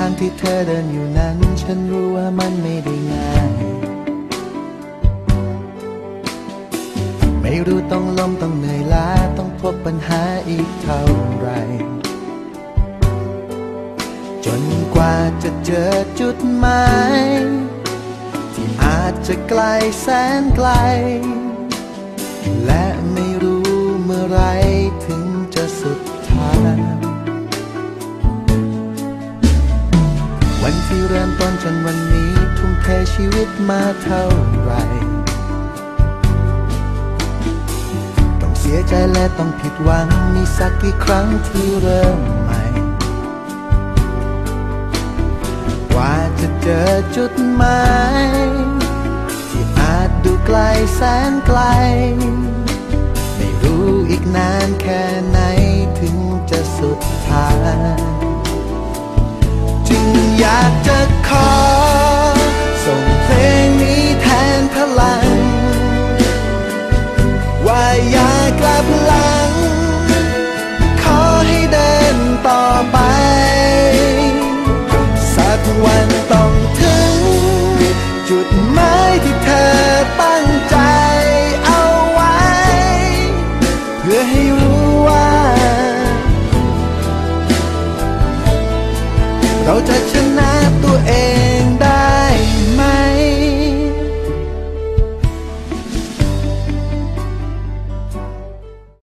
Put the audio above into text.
างที่เธอเดินอยู่นั้นฉันรู้ว่ามันไม่ได้ง่ายไม่รู้ต้องล้มต้องเหนื่อยล้าต้องพบปัญหาอีกเท่าไรจนกว่าจะเจอจุดหมายที่อาจจะไกลแสนไกลและไม่รู้เมื่อไรถึงจะสุดทางวันที่เริ่มต้นจนวันนี้ทุ่มเทชีวิตมาเท่าไรต้องเสียใจและต้องผิดหวังมีสักกี่ครั้งที่เริ่มใหม่กว่าจะเจอจุดหมายที่อาจดูไกลแสนไกลไม่รู้อีกนานแค่ไหนถึงจะสุดทางจึงอยากจะขอส่งเพลงนี้แทนพลังว่าอย่ากลับหลังขอให้เดินต่อไปสักวันต้องถึงจุดหมายที่เธอตั้งใจเอาไว้เพื่อให้รู้ว่าเราจะชนะ